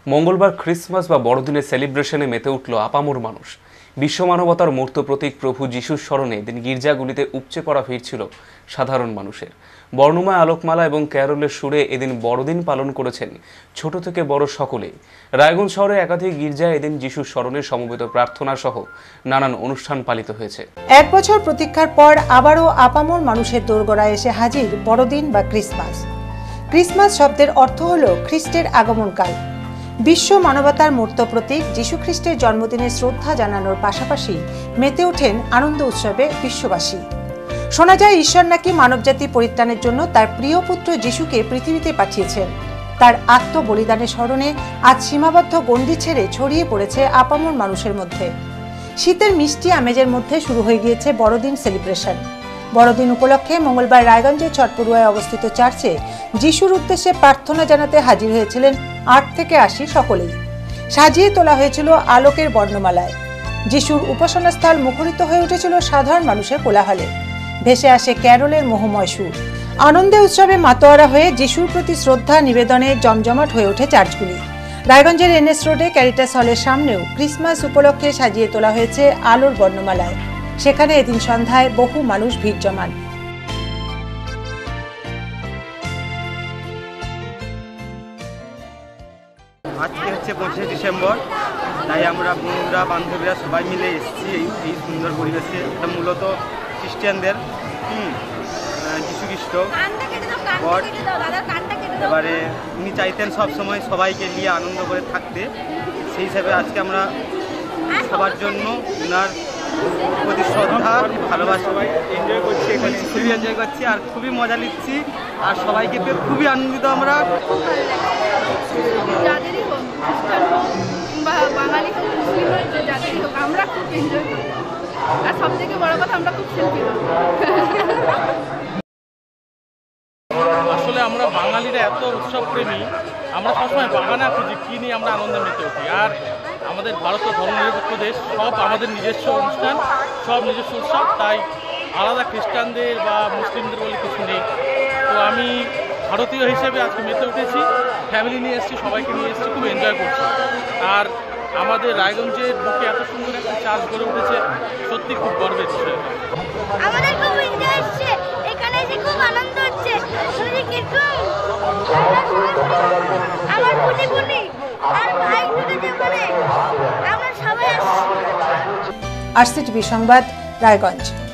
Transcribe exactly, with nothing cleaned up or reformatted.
মঙ্গলবার ক্রিসমাস বা বড়দিনের সেলিব্রেশনে মেতে উঠল আপামর মানুষ। বিশ্ব মানবতার মূর্ত প্রতীক প্রভু যিশুর স্মরণে দিন গির্জাগুলিতে উপচে পড়া ভিড় ছিল সাধারণ মানুষের। বর্ণময় আলোকমালা এবং ক্যারলের সুরে এদিন বড়দিন পালন করেছেন ছোট থেকে বড় সকলেই। রায়গঞ্জ শহরে একাধিক গির্জায় এদিন যিশুর স্মরণে সমবেত প্রার্থনা সহ নানান অনুষ্ঠান পালিত হয়েছে। এক বছর প্রতীক্ষার পর আবারও আপামর মানুষের দোরগোড়ায় এসে হাজির বড়দিন বা ক্রিসমাস। ক্রিসমাস শব্দের অর্থ হল খ্রিস্টের আগমনকাল। বিশ্ব মানবতার মূর্ত প্রতীক যীশু খ্রিস্টের জন্মদিনে শ্রদ্ধা জানানোর পাশাপাশি মেতে ওঠেন আনন্দ উৎসবে বিশ্ববাসী। শোনা যায় ঈশ্বর নাকি মানবজাতি পরিত্রাণের জন্য তার প্রিয় পুত্র যিশুকে পৃথিবীতে পাঠিয়েছেন। তার আত্মবলিদানের স্মরণে আজ সীমাবদ্ধ গণ্ডি ছেড়ে ছড়িয়ে পড়েছে আপামর মানুষের মধ্যে। শীতের মিষ্টি আমেজের মধ্যে শুরু হয়ে গিয়েছে বড়দিন সেলিব্রেশন। বড়দিন উপলক্ষে মঙ্গলবার রায়গঞ্জের চটপড়ুয়ায় অবস্থিত চার্চে যিশুর উদ্দেশ্যে প্রার্থনা জানাতে হাজির হয়েছিলেন আট থেকে আশি সকলেই। সাজিয়ে তোলা হয়েছিল আলোকের বর্ণমালায়। যিশুর উপাসনাস্থল মুখরিত হয়ে উঠেছিল সাধারণ মানুষের কোলাহলে। ভেসে আসে ক্যারলের মোহময় সুর। আনন্দে উৎসবে মাতোয়ারা হয়ে যিশুর প্রতি শ্রদ্ধা নিবেদনে জমজমাট হয়ে ওঠে চার্চগুলি। রায়গঞ্জের এনএস রোডে ক্যারিটাস হলের সামনেও ক্রিসমাস উপলক্ষে সাজিয়ে তোলা হয়েছে আলোর বর্ণমালায়। সেখানে এদিন সন্ধ্যায় বহু মানুষ ভিড় জমান। আজকে হচ্ছে পঁচিশে ডিসেম্বর, তাই আমরা বন্ধুরা বান্ধবীরা সবাই মিলে এসেছি এই এই সুন্দর পরিবেশে। এটা মূলত খ্রিস্টানদের হুম যীশু খ্রিস্ট গড। এবারে উনি চাইতেন সব সময় সবাইকে নিয়ে আনন্দ করে থাকতে, সেই হিসাবে আজকে আমরা সবার জন্য উনার প্রতি শ্রদ্ধা ভালোবাসা সবাই এনজয় করছি, এখানে খুবই এনজয় করছি আর খুবই মজা নিচ্ছি আর সবাইকে পেয়ে খুবই আনন্দিত আমরা। যাদেরই হোক, খ্রিস্টান হোক কিংবা বাঙালি হোক, মুসলিম হোক, যাদেরই হোক, আমরা খুব এনজয় করি। আর সব থেকে বড় কথা, আমরা খুব সেলফি করি। আসলে আমরা বাঙালিরা এত উৎসব প্রেমী, আমরা সবসময় বাগানে খুঁজি কী নিয়ে আমরা আনন্দে মেতে উঠি। আর আমাদের ভারতীয় ধর্মনিরপেক্ষ দেশ, সব আমাদের নিজস্ব অনুষ্ঠান, সব নিজস্ব উৎসব, তাই আলাদা খ্রিস্টানদের বা মুসলিমদের বলে কিছু নেই। তো আমি ভারতীয় হিসেবে আজকে মেতে উঠেছি, ফ্যামিলি নিয়ে এসেছি, সবাইকে নিয়ে এসেছি, খুব এনজয় করছি। আর আমাদের রায়গঞ্জের বুকে এত সুন্দর একটা চার্চ গড়ে উঠেছে, সত্যি খুব গর্বের বিষয়। আমাদের খুব এনজয় হচ্ছে, এখানে এসে খুব আনন্দ হচ্ছে। আমার পুনি পুনি আর ভাই দুটো মানে আমরা সবাই আসছি। আরসিটিভি সংবাদ, রায়গঞ্জ।